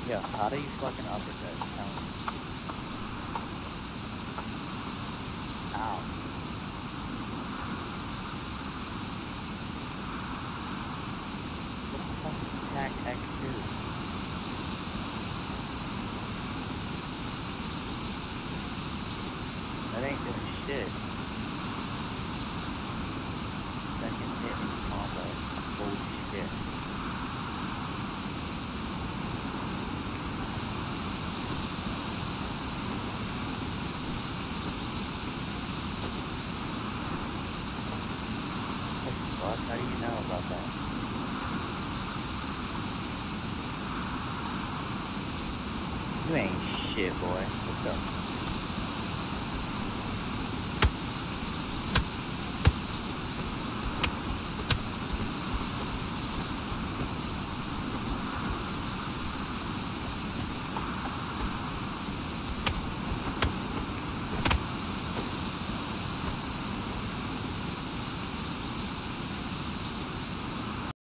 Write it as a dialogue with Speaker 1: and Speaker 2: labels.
Speaker 1: Yo, how do you fucking uppercut? Tell me. Ow. What the fuck does attack X do? That ain't doing shit. Second hit in combo. Holy shit. What the fuck? How do you know about that? You ain't shit, boy. What's up?